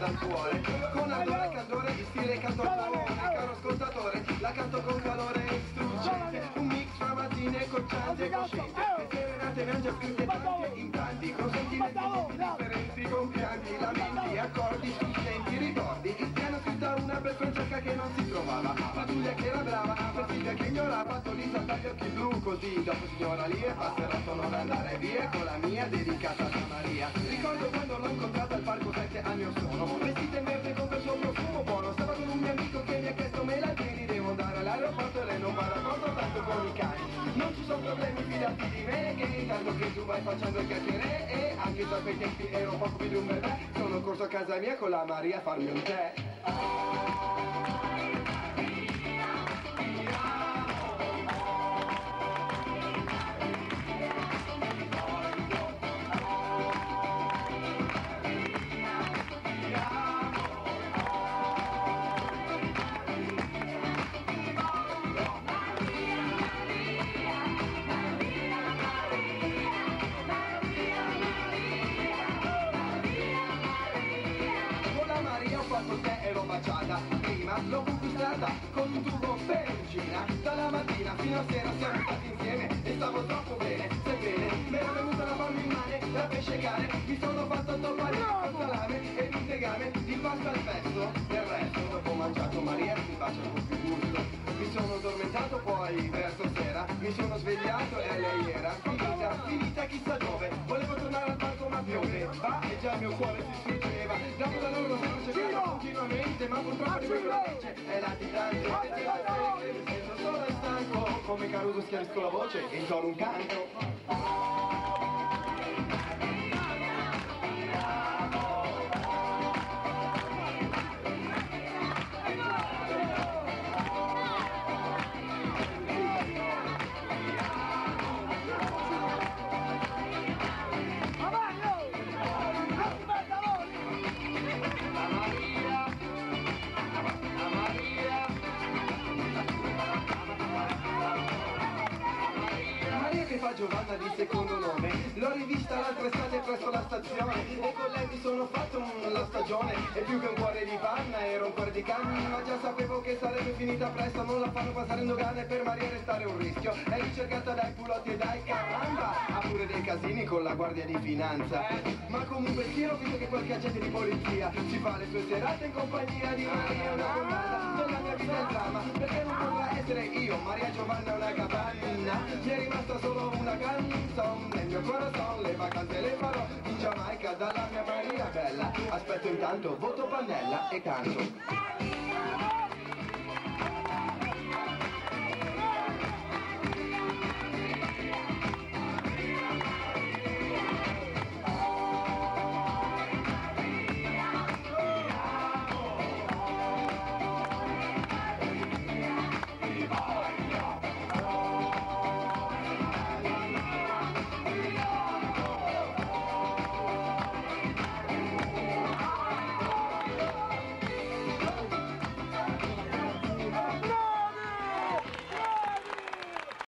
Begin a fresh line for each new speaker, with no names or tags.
dal cuore, con ardore e candore, di stile canto al pallone, caro ascoltatore, la canto con calore struggente, un mix fra mattine cocciante e cosciente, le serenate ne han già scritte tante in tanti, con sentimenti differenti, con pianti, lamenti, accordi, stenti, ricordi, ne hanno scritta una per Francesca che non si trovava, ma Giulia che era brava, per Silvia che ignorava, Tolisa dagli occhi blu, così dopo signora lì e passerò non andare via con la mia dedicata a Maria. Ricordo quando l'ho incontrata al parco 7 anni or sono, vestita in verde con quel suo profumo buono, stava con un mio amico che mi ha chiesto me la tieni, devo andare all'aeroporto e lei non va d'accordo tanto con i cani, non ci sono problemi, fidati di me che intanto che tu vai facendo il chiacchiere e anche se a quei tempi ero un po' più di un bebè, sono corso a casa mia con la Maria a farmi un tè. Ero baciata, prima l'ho conquistata con un tubo peroncina, dalla mattina fino a sera siamo stati insieme e stavo troppo bene, sebbene mi era venuta la fame in mane, da pesce cane, mi sono fatto toppare con salame e un tegame di pasta al pesto, del resto dopo ho mangiato Maria mi bacia con più gusto, mi sono addormentato poi verso sera, mi sono svegliato e lei era finita chissà dove, volevo tornare al parco ma pioveva e già il mio cuore si struggeva, dopo da loro sono cercato continuamente ma purtroppo di quella legge è latitante e se la sei che mi sento solo e stanco come Caruso schiarisco la voce e intono un canto. Fa Giovanna di secondo nome, l'ho rivista l'altra estate presso la stazione e con lei mi sono fatto la stagione e più che un cuore di panna era un cuore di canna, ma già sapevo che sarebbe finita presto, non la fanno passare in dogana e per Maria restare un rischio, è ricercata dai culotti e dai caramba, ha pure dei casini con la guardia di finanza, ma comunque sì ho visto che qualche agente di polizia si fa le sue serate in compagnia di Maria, una condanna della mia vita è dramma, perché non potrà essere io, Maria Giovanna una capanna, mi è rimasta solo una canzone nel mio corazon, le vacanze le farò in Giamaica dalla mia Maria bella, aspetto intanto, voto pannella e canto.